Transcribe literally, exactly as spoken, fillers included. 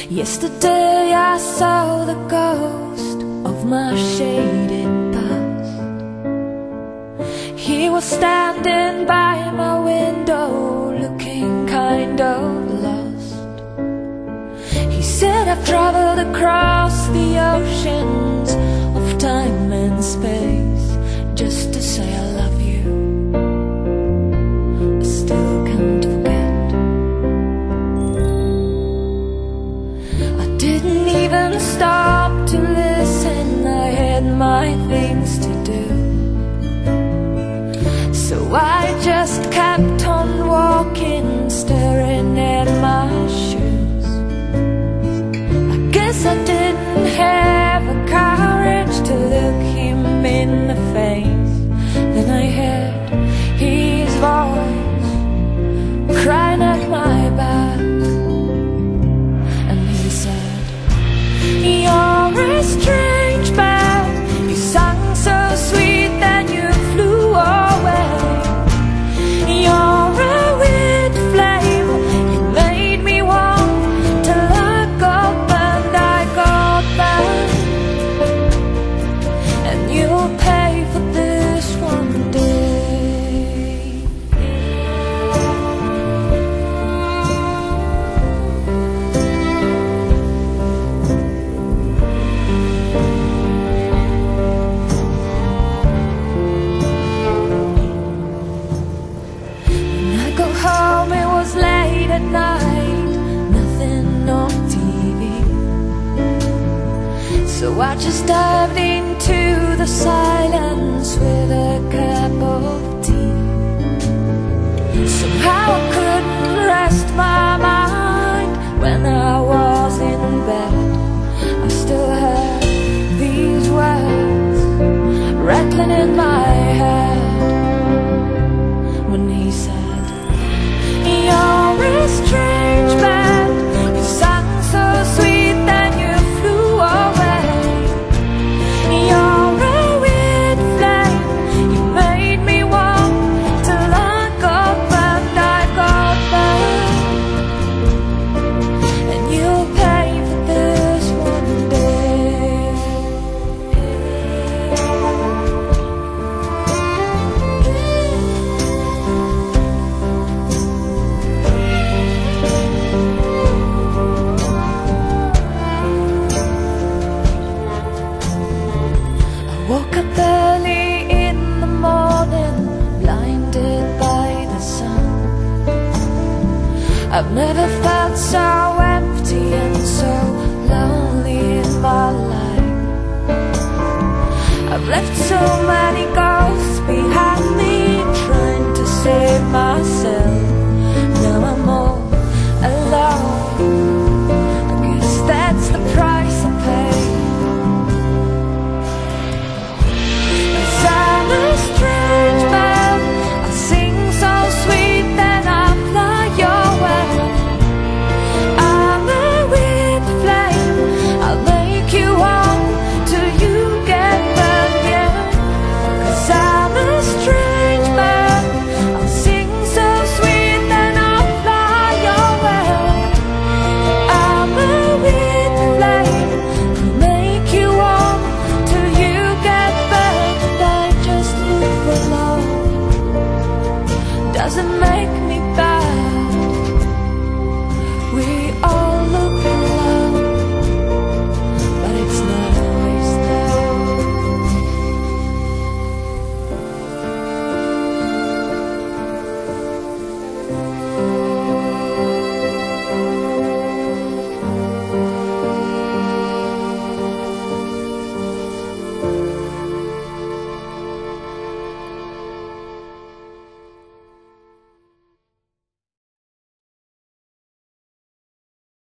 Yesterday I saw the ghost of my shaded past. He was standing by my window, looking kind of lost. He said, I've traveled across the oceans of time and space just to say I love you. I still can't forget. I didn't even stop to listen, I had my things to do. So I just kept on walking, staring at my shoes. I guess I didn't have the courage to look him in the face. Then I heard his voice crying at my back, and he said, you're a strange man. You sang so sweet, then you flew away. You're a weird flame, you made me want to look up, and I got back. And you'll pay for this one day. When I got home it was late at night, nothing on T V. So I just dived into the silence with a cup of tea. Somehow I couldn't rest my mind.